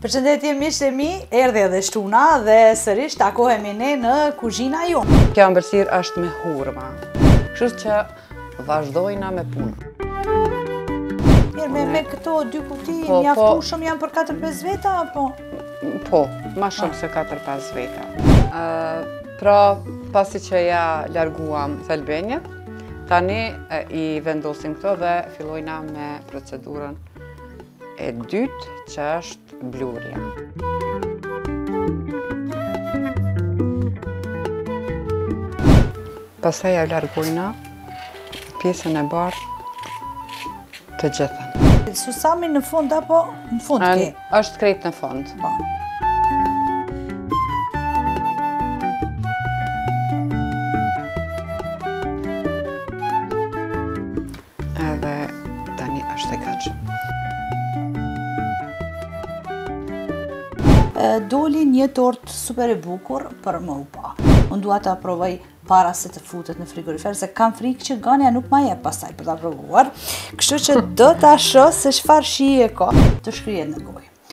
Përshëndetje miqtë e mi, erdhi edhe Shtuna dhe sërish takohemi ne në kuzhina jonë. Kjo ëmbëlsirë është me hurma, kështu që vazhdojna me punë. Mirë, me këto 2 kuti mjaftueshëm janë për 4-5 veta apo? Po, ma shumë se 4-5 veta. Pra, pasi që ja larguam thelbenjet, tani I vendosim këto dhe fillojna me procedurën e dytë, që është blurja. Pastaj ja largojna pjesën e bardhë të gjithën. Susami në fund apo në fund ke? Është krejt në fund. Edhe tani është e gatshëm. Doli një tort super e bukur për më u pa. Unë dua ta provoj para se të futet në frigorifer, se kam frikë që Gania nuk ma jep pastaj për ta provuar. Kështu që do ta shoh se çfarë shije ka. Të shkrihet në gojë.